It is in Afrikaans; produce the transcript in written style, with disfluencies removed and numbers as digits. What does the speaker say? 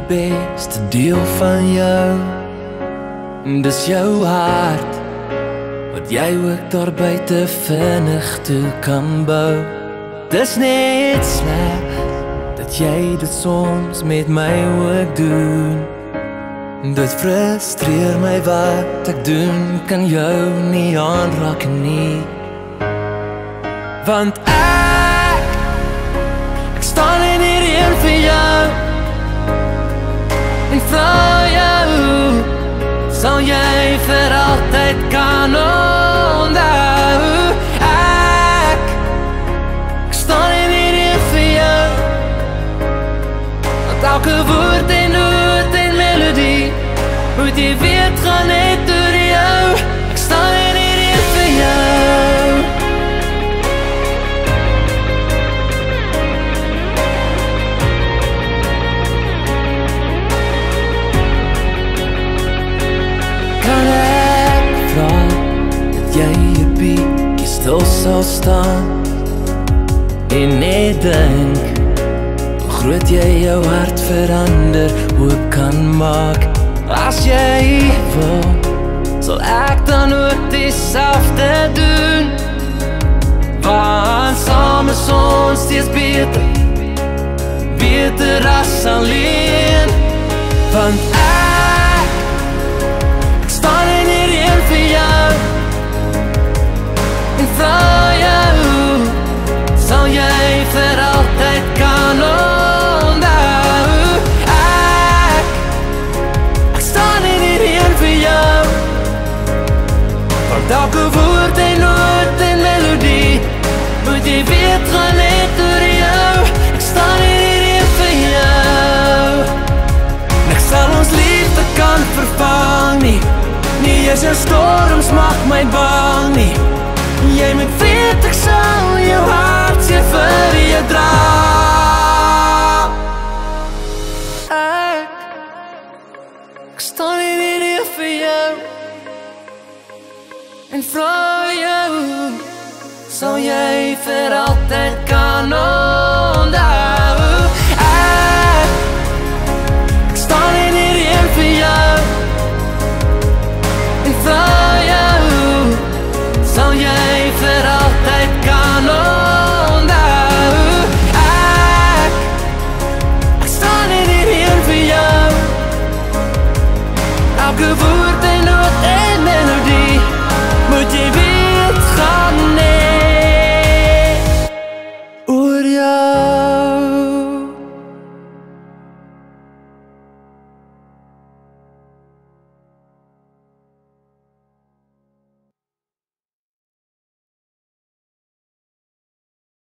beste deel van jou. Dis jou hart wat jy ook daar buite vinnig toe kan bou. Dis net sleg dat jy dit soms met my ook doen. Dit frustreer my wat ek doen, kan jou nie aanraak nie. Want ek staan in hierdie vir jou en vra jou, sal jy vir altyd kan onthou. Ek staan in hierdie vir jou, want elke woord en noot en melodie moet jy weet gaan net door jou. Ek staan in hierdie vir jou. Kan ek vra dat jy 'n bietjie stil sal staan en net dink hoe groot jy jou hart verander ook kan maak. As jy wil, sal ek dan ook dieselfde doen, want saam is ons steeds beter, beter as alleen. Want ek staan in hierdie vir jou en vra jou, sal jy vir altyd kan onthou. Ek staan in hierdie vir jou, want elke woord en noot en melodie moet jy weet gaan net door jou. Ek staan in hierdie vir jou. Ek sal ons liefde kan vervang nie, nie eens jou storms mag my bang nie. Jy moet weet ek sal jou hart seer vir jou dra. Ek staan in hierdie vir jou en vra jou, sal jy vir altyd kan onthou. Ek staan in hierdie vir jou en vra jou, sal jy vir altyd kan onthou. Ek staan in hierdie vir jou, elke woord en noot en melodie moet jy weet gaan net oor jou.